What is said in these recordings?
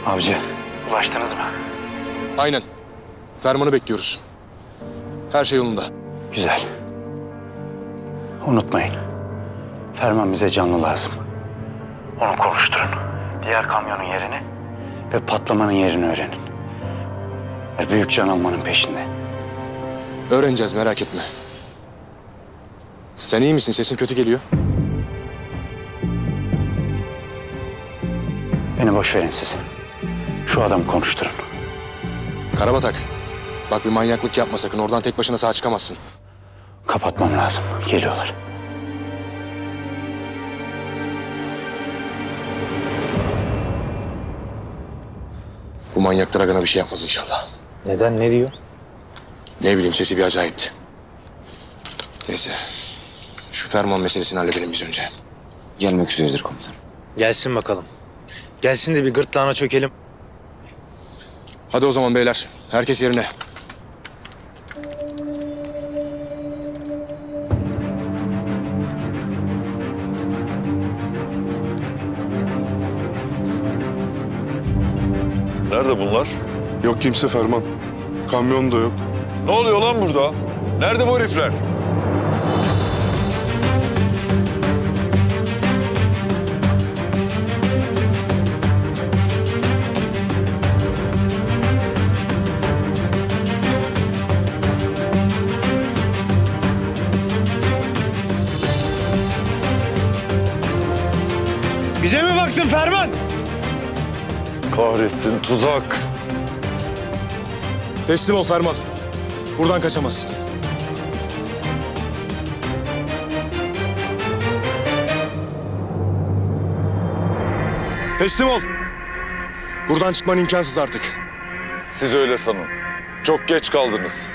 Avcı, ulaştınız mı? Aynen. Fermanı bekliyoruz. Her şey yolunda. Güzel. Unutmayın. Ferman bize canlı lazım. Onu konuşturun. Diğer kamyonun yerini ve patlamanın yerini öğrenin. Büyük can almanın peşinde. Öğreneceğiz, merak etme. Sen iyi misin? Sesin kötü geliyor. Beni boş verin siz. Şu adamı konuşturun. Karabatak. Bak bir manyaklık yapma sakın. Oradan tek başına sağ çıkamazsın. Kapatmam lazım. Geliyorlar. Bu manyak Dragan'a bir şey yapmaz inşallah. Neden? Ne diyor? Ne bileyim, sesi bir acayipti. Neyse. Şu Ferman meselesini halledelim biz önce. Gelmek üzeredir komutanım. Gelsin bakalım. Gelsin de bir gırtlağına çökelim. Hadi o zaman beyler. Herkes yerine. Nerede bunlar? Yok kimse Ferman. Kamyon da yok. Ne oluyor lan burada? Nerede bu herifler? Bize mi baktın Ferman? Kahretsin, tuzak. Teslim ol Ferman. Buradan kaçamazsın. Teslim ol. Buradan çıkman imkansız artık. Siz öyle sanın. Çok geç kaldınız.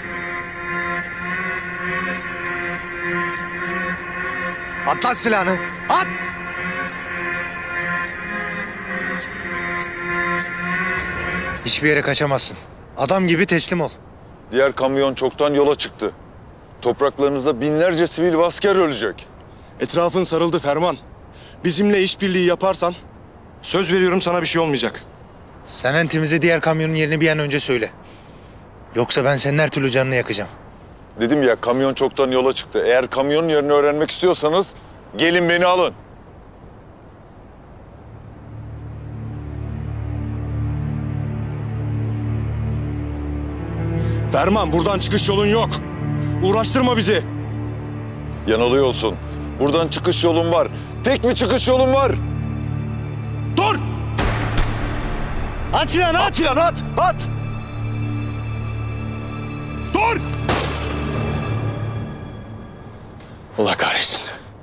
At lan silahını. At! Hiçbir yere kaçamazsın. Adam gibi teslim ol. Diğer kamyon çoktan yola çıktı. Topraklarınızda binlerce sivil ve asker ölecek. Etrafın sarıldı Ferman. Bizimle işbirliği yaparsan söz veriyorum sana bir şey olmayacak. Sen entimize diğer kamyonun yerini bir an önce söyle. Yoksa ben senin her türlü canını yakacağım. Dedim ya, kamyon çoktan yola çıktı. Eğer kamyonun yerini öğrenmek istiyorsanız gelin beni alın. Ferman, buradan çıkış yolun yok. Uğraştırma bizi. Yanılıyorsun. Buradan çıkış yolum var. Tek bir çıkış yolum var. Dur! At silahını at! At silahını, at! At! Dur! Allah kahretsin.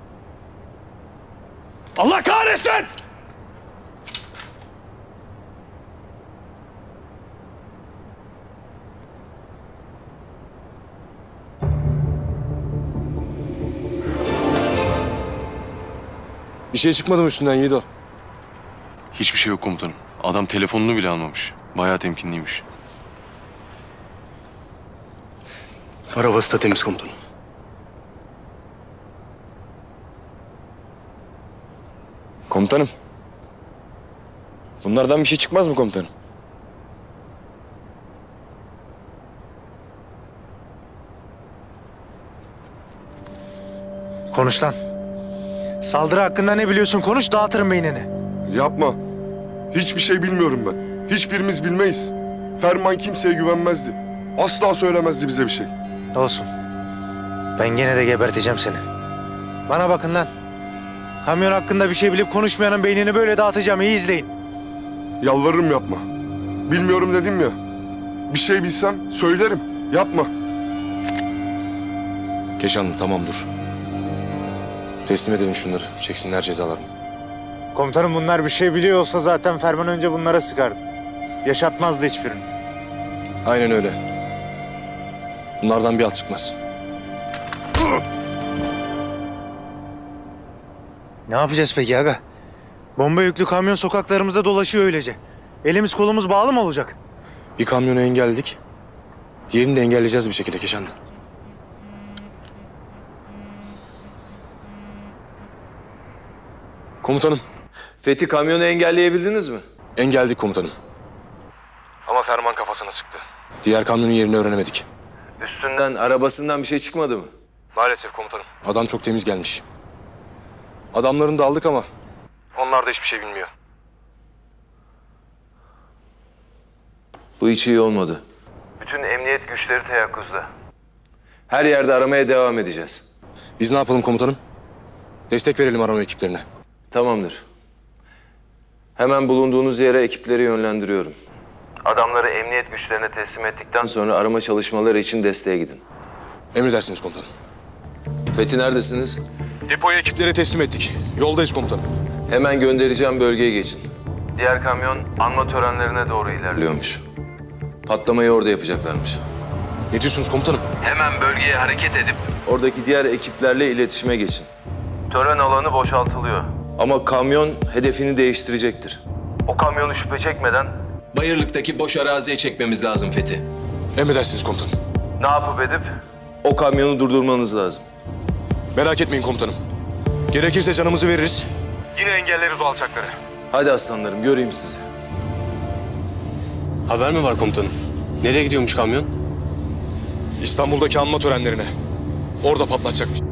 Allah kahretsin! Bir şey çıkmadı mı üstünden Yiğido? Hiçbir şey yok komutanım. Adam telefonunu bile almamış. Bayağı temkinliymiş. Arabası da temiz komutanım. Komutanım. Bunlardan bir şey çıkmaz mı komutanım? Konuş lan. Saldırı hakkında ne biliyorsun? Konuş, dağıtırım beynini. Yapma. Hiçbir şey bilmiyorum ben. Hiçbirimiz bilmeyiz. Ferman kimseye güvenmezdi. Asla söylemezdi bize bir şey. Olsun. Ben gene de geberteceğim seni. Bana bakın lan. Kamyon hakkında bir şey bilip konuşmayanın beynini böyle dağıtacağım. İyi izleyin. Yalvarırım yapma. Bilmiyorum dedim ya. Bir şey bilsem söylerim. Yapma. Keşanlı tamam dur. Teslim edelim şunları. Çeksinler cezalarını. Komutanım, bunlar bir şey biliyor olsa zaten Ferman önce bunlara sıkardı. Yaşatmazdı hiçbirini. Aynen öyle. Bunlardan bir alt çıkmaz. Ne yapacağız peki aga? Bomba yüklü kamyon sokaklarımızda dolaşıyor öylece. Elimiz kolumuz bağlı mı olacak? Bir kamyonu engelledik. Diğerini de engelleyeceğiz bir şekilde Keşanlı. Komutanım. Fethi, kamyonu engelleyebildiniz mi? Engelledik komutanım. Ama Ferman kafasına sıktı. Diğer kamyonun yerini öğrenemedik. Üstünden, arabasından bir şey çıkmadı mı? Maalesef komutanım. Adam çok temiz gelmiş. Adamlarını da aldık ama onlar da hiçbir şey bilmiyor. Bu hiç iyi olmadı. Bütün emniyet güçleri teyakkuzda. Her yerde aramaya devam edeceğiz. Biz ne yapalım komutanım? Destek verelim arama ekiplerine. Tamamdır. Hemen bulunduğunuz yere ekipleri yönlendiriyorum. Adamları emniyet güçlerine teslim ettikten sonra arama çalışmaları için desteğe gidin. Emredersiniz komutanım. Fethi neredesiniz? Depoyu ekiplere teslim ettik. Yoldayız komutanım. Hemen göndereceğim bölgeye geçin. Diğer kamyon anma törenlerine doğru ilerliyormuş. Patlamayı orada yapacaklarmış. Ne diyorsunuz komutanım? Hemen bölgeye hareket edip oradaki diğer ekiplerle iletişime geçin. Tören alanı boşaltılıyor. Ama kamyon hedefini değiştirecektir. O kamyonu şüphe çekmeden Bayırlık'taki boş araziye çekmemiz lazım Fethi. Emredersiniz komutanım. ne yapıp edip o kamyonu durdurmanız lazım. Merak etmeyin komutanım. Gerekirse canımızı veririz. Yine engelleriz o alçakları. Hadi aslanlarım, göreyim sizi. Haber mi var komutanım? Nereye gidiyormuş kamyon? İstanbul'daki anma törenlerine. Orada patlatacakmış.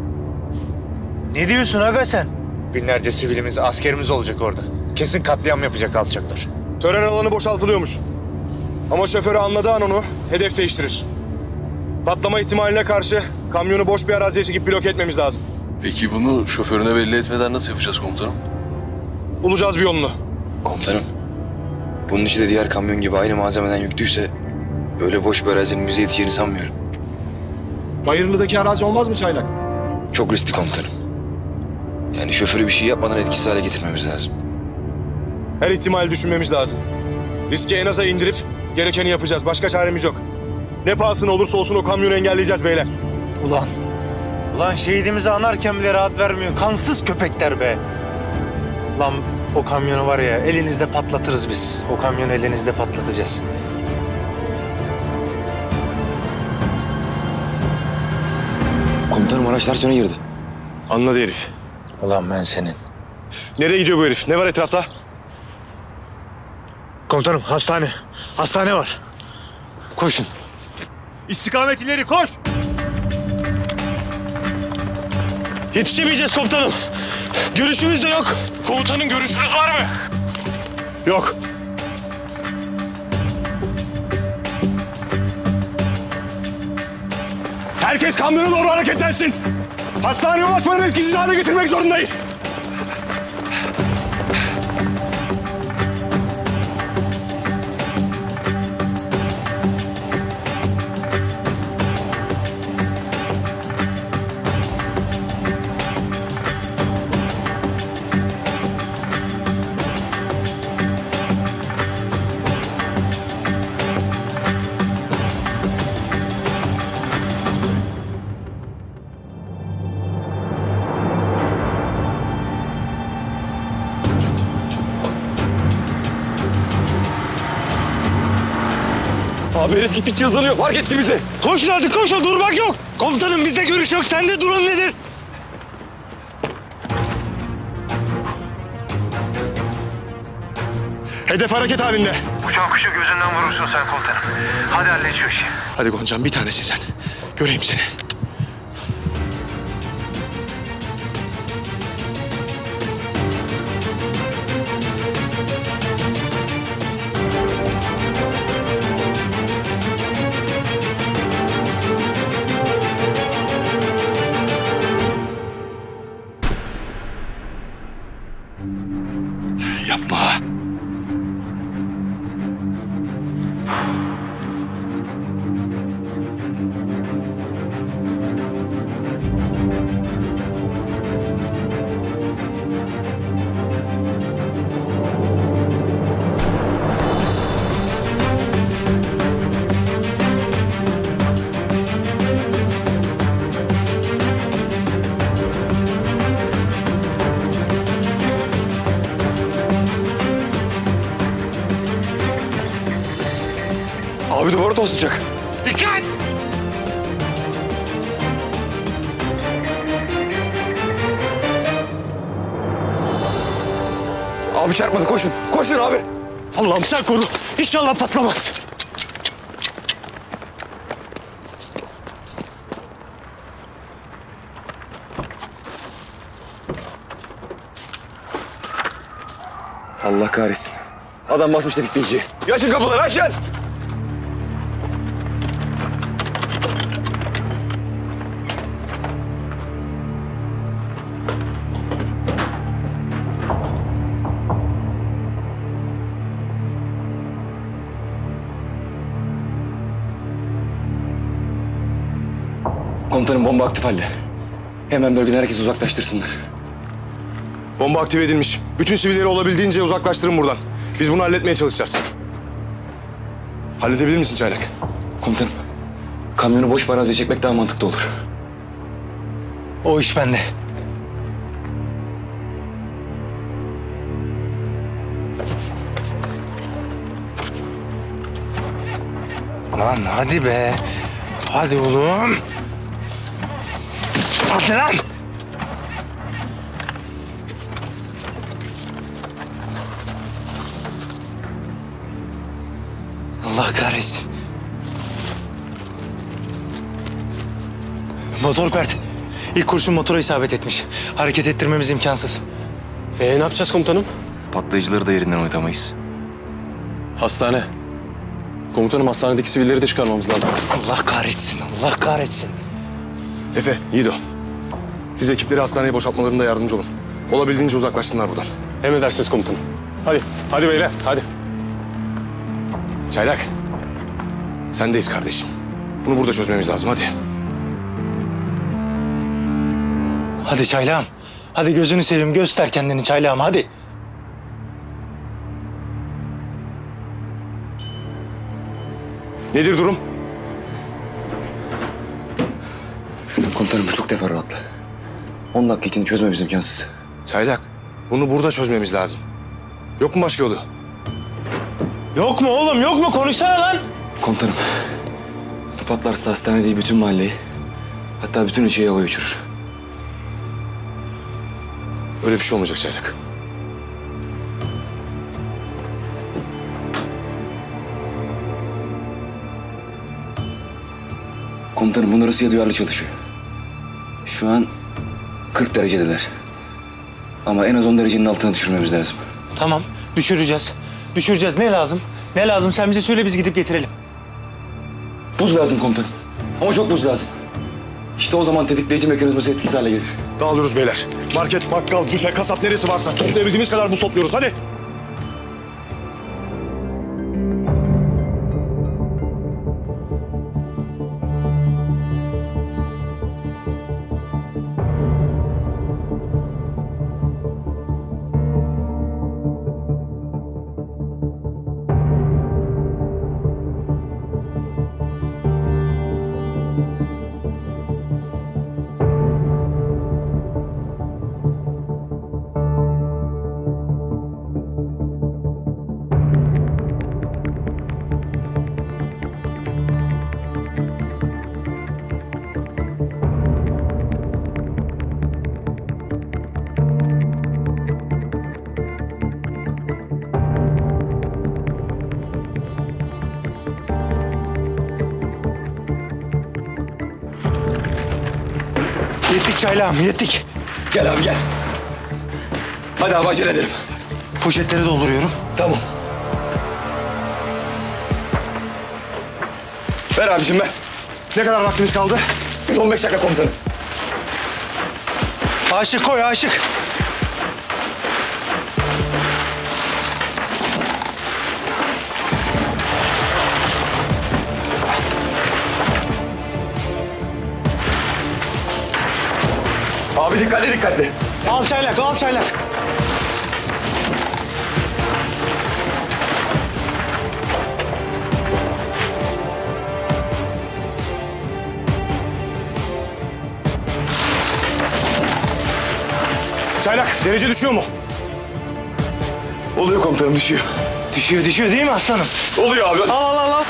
Ne diyorsun aga sen? Binlerce sivilimiz, askerimiz olacak orada. Kesin katliam yapacak alçaklar. Tören alanı boşaltılıyormuş. Ama şoförü anladığı an onu hedef değiştirir. Patlama ihtimaline karşı kamyonu boş bir araziye çekip bloke etmemiz lazım. Peki bunu şoförüne belli etmeden nasıl yapacağız komutanım? Bulacağız bir yolunu. Komutanım, bunun içi de diğer kamyon gibi aynı malzemeden yüklüyse öyle boş bir arazinin bize yeteceğini sanmıyorum. Bayırlı'daki arazi olmaz mı Çaylak? Çok riskli komutanım. Yani şoförü bir şey yapmadan etkisiz hale getirmemiz lazım. Her ihtimali düşünmemiz lazım. Riski en aza indirip gerekeni yapacağız. Başka çaremiz yok. Ne pahasına olursa olsun o kamyonu engelleyeceğiz beyler. Ulan şehidimizi anarken bile rahat vermiyor. Kansız köpekler be. Lan o kamyonu var ya elinizde patlatırız biz. O kamyonu elinizde patlatacağız. Komutanım araç ters yöne girdi. Anladı herif. Ulan ben senin. Nereye gidiyor bu herif? Ne var etrafta? Komutanım hastane. Hastane var. Koşun. İstikamet ileri koş. Yetişemeyeceğiz komutanım. Görüşümüz de yok. Komutanın görüşünüz var mı? Yok. Herkes kamyona doğru hareketlensin. Hastaneye ulaşmadan etkisiz hale getirmek zorundayız. Abi herif gittikçe hızlanıyor. Fark etti bizi. Koşun hadi koşun. Durmak yok. Komutanım bizde görüş yok. Sende durum nedir? Hedef hareket halinde. Uçan kuşu gözünden vurursun sen komutanım. Hadi hallet şu işi. Hadi Goncam bir tanesin sen. Göreyim seni. Yapma. Abi duvara toslayacak. Dikkat! Abi çarpmadı koşun. Koşun abi. Allah'ım sen koru. İnşallah patlamaz. Allah kahretsin. Adam basmış tetikleyiciyi. Açın kapıları, açın! Komutanım, bomba aktif halde. Hemen bölgeden herkesi uzaklaştırsınlar. Bomba aktive edilmiş. Bütün sivilleri olabildiğince uzaklaştırın buradan. Biz bunu halletmeye çalışacağız. Halledebilir misin Çaylak? Komutanım, kamyonu boş bir araziye çekmek daha mantıklı olur. O iş bende. Lan hadi be. Hadi oğlum. Hadi lan. Allah kahretsin. Motor pert. İlk kurşun motora isabet etmiş. Hareket ettirmemiz imkansız. Ne yapacağız komutanım? Patlayıcıları da yerinden oynatamayız. Hastane. Komutanım hastanedeki sivilleri de çıkarmamız lazım. Allah kahretsin, Allah kahretsin. Efe, Yiğido. Siz ekipleri hastaneye boşaltmalarında yardımcı olun. Olabildiğince uzaklaşsınlar buradan. Emredersiniz komutanım. Hadi beyler, hadi. Çaylak, sendeyiz kardeşim. Bunu burada çözmemiz lazım, hadi. Hadi çaylağım. Hadi gözünü seveyim, göster kendini çaylağım, hadi. Nedir durum? Komutanım, bu çok teferruatlı. 10 dakika içinde çözmemiz imkansız. Çaylak, bunu burada çözmemiz lazım. Yok mu başka yolu? Yok mu oğlum, yok mu? Konuşsana lan. Komutanım, bu patlarsa hastane değil bütün mahalleyi, hatta bütün ilçeyi havaya uçurur. Öyle bir şey olmayacak Çaylak. Komutanım, bunlar ısıya duyarlı çalışıyor. Şu an 40 derecedeler. Ama en az 10 derecenin altına düşürmemiz lazım. Tamam, düşüreceğiz. Düşüreceğiz. Ne lazım? Ne lazım? Sen bize söyle, biz gidip getirelim. Buz lazım komutanım. Ama çok buz lazım. İşte o zaman tetikleyici mekanizması etkisiz hale gelir. Dağılıyoruz beyler. Market, bakkal, büfe, kasap neresi varsa toplayabildiğimiz kadar buz topluyoruz, hadi. Yettik çaylağım, yettik. Gel abi gel. Hadi abi acele edelim. Poşetleri dolduruyorum. Tamam. Ver abicim ver. Ne kadar vaktimiz kaldı? 15 dakika komutanım. Aşık koy, aşık. Abi dikkatli dikkatli. Al çaylak, al çaylak. Çaylak, derece düşüyor mu? Oluyor komutanım, düşüyor. Düşüyor değil mi aslanım? Oluyor abi. Al.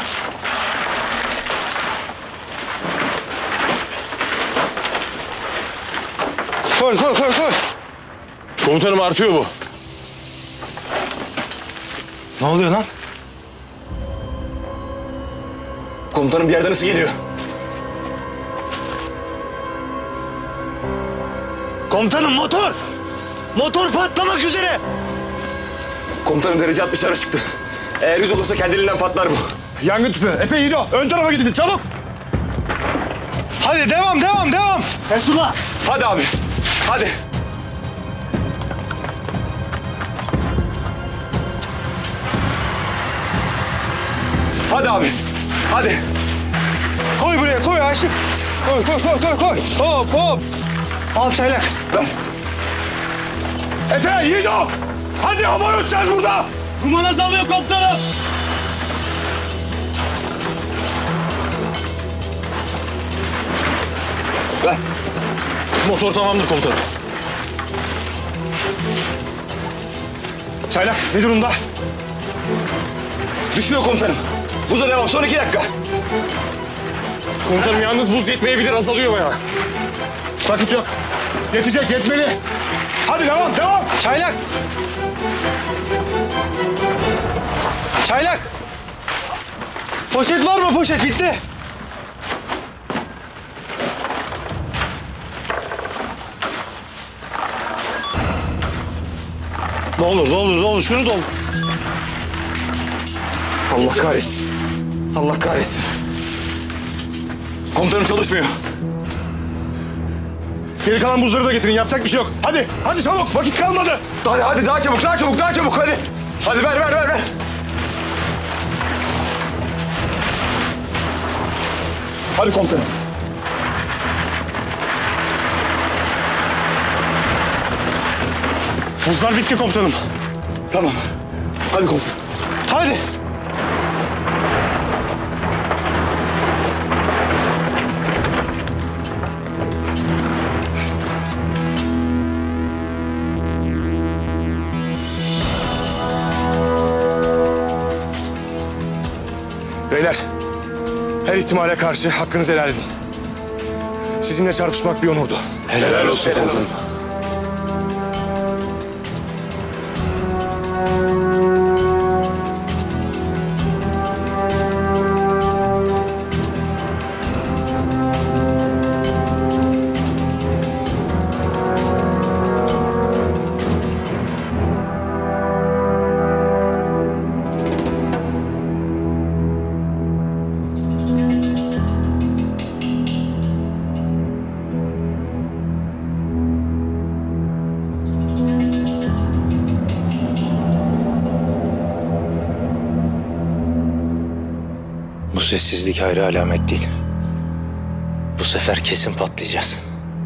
Koy. Komutanım artıyor bu. Ne oluyor lan? Komutanım bir yerden ısı geliyor. Komutanım motor! Motor patlamak üzere! Komutanım derece 60'lara çıktı. Eğer 100 olursa kendiliğinden patlar bu. Yangın tüpü. Efe Yiğido. Ön tarafa gidin çabuk. Hadi devam! Resulullah. Hadi abi. Hadi. Hadi abi. Hadi. Koy buraya, koy Aşık. Koy. Hop. Al çaylak. Ver. Efe Yiğido. Hadi hava uçacağız burada. Duman azalıyor komutanım. Ver. Motor tamamdır komutanım. Çaylak ne durumda? Düşüyor komutanım. Buza devam. Son 2 dakika. Komutanım yalnız buz yetmeyebilir, azalıyor bayağı. Vakit yok. Yetecek, yetmeli. Hadi devam. Çaylak. Poşet var mı poşet? Bitti. Ne olur şunu doldur. Allah kahretsin. Allah kahretsin. Komutanım çalışmıyor. Geri kalan buzları da getirin. Yapacak bir şey yok. Hadi çabuk. Vakit kalmadı. Hadi daha çabuk hadi. Hadi ver. Hadi komutanım. Buzlar bitti komutanım. Tamam. Hadi komutanım. Hadi. Beyler, her ihtimale karşı hakkınızı helal edin. Sizinle çarpışmak bir onurdu. Helal olsun komutanım. Bu sessizlik hayra alamet değil. Bu sefer kesin patlayacağız.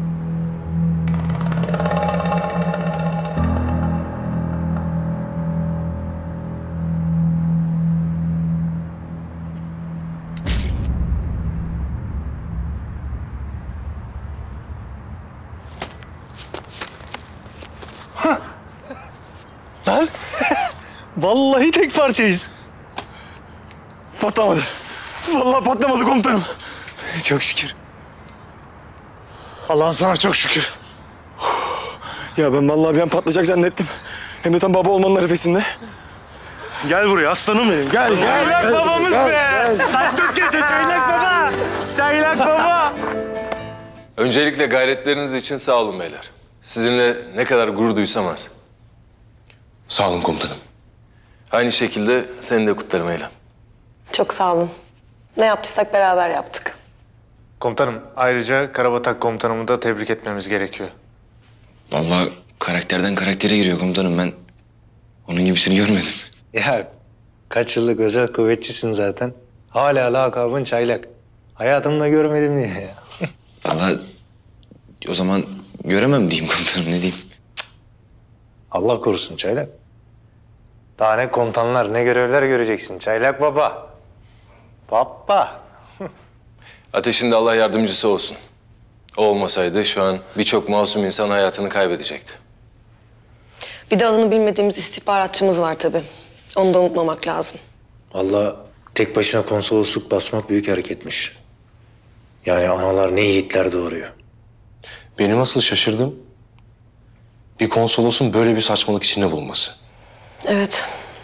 Lan! Vallahi tek parçayız. Patlamadı. Vallahi patlamadı komutanım. Çok şükür. Allah'ım sana çok şükür. Ya ben vallahi bir an patlayacak zannettim. Hem de tam baba olmanın arifesinde. Gel buraya aslanım benim. Gel. Çaylak babamız be. Sen Türkiye'de çaylak baba. Çaylak baba. Öncelikle gayretleriniz için sağ olun beyler. Sizinle ne kadar gurur duysam az. Sağ olun komutanım. Aynı şekilde seni de kutlarım Eylem. Çok sağ olun. Ne yaptıysak beraber yaptık. Komutanım ayrıca Karabatak komutanımı da tebrik etmemiz gerekiyor. Vallahi karakterden karaktere giriyor komutanım. Ben onun gibisini görmedim. Ya kaç yıllık özel kuvvetçisin zaten. Hala lakabın çaylak. Hayatımda görmedim diye ya. Vallahi o zaman göremem diyeyim komutanım, ne diyeyim. Allah korusun çaylak. Daha ne komutanlar ne görevler göreceksin çaylak baba. Baba. Ateş'in de Allah yardımcısı olsun. O olmasaydı şu an birçok masum insan hayatını kaybedecekti. Bir de adını bilmediğimiz istihbaratçımız var tabii. Onu da unutmamak lazım. Vallahi tek başına konsolosluk basmak büyük hareketmiş. Yani analar ne yiğitler doğuruyor. Benim asıl şaşırdığım bir konsolosun böyle bir saçmalık içinde bulunması. Evet.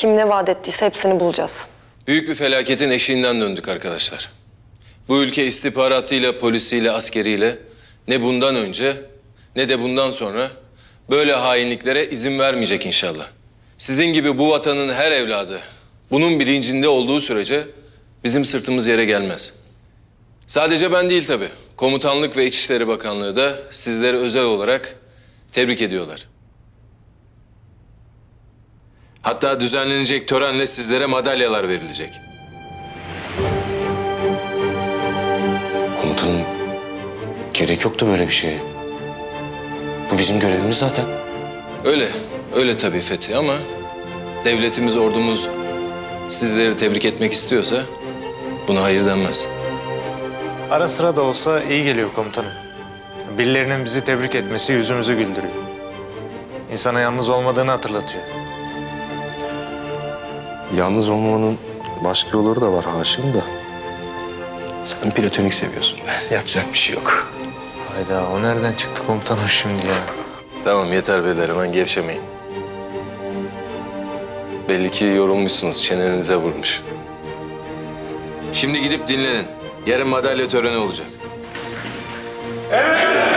Kim ne vaat ettiyse hepsini bulacağız. Büyük bir felaketin eşiğinden döndük arkadaşlar. Bu ülke istihbaratıyla, polisiyle, askeriyle ne bundan önce ne de bundan sonra böyle hainliklere izin vermeyecek inşallah. Sizin gibi bu vatanın her evladı bunun bilincinde olduğu sürece bizim sırtımız yere gelmez. Sadece ben değil tabii. Komutanlık ve İçişleri Bakanlığı da sizleri özel olarak tebrik ediyorlar. Hatta düzenlenecek törenle sizlere madalyalar verilecek. Komutanım, gerek yoktu böyle bir şeye. Bu bizim görevimiz zaten. Öyle tabii Fethi ama devletimiz, ordumuz sizleri tebrik etmek istiyorsa buna hayır denmez. Ara sıra da olsa iyi geliyor komutanım. Birilerinin bizi tebrik etmesi yüzümüzü güldürüyor. İnsana yalnız olmadığını hatırlatıyor. Yalnız olmanın başka yolları da var Haşim da. Sen platonik seviyorsun. Yapacak bir şey yok. Hayda, o nereden çıktı komutanım şimdi ya? Tamam yeter beyler, hemen gevşemeyin. Belli ki yorulmuşsunuz, çenenize vurmuş. Şimdi gidip dinlenin. Yarın madalya töreni olacak. Evet!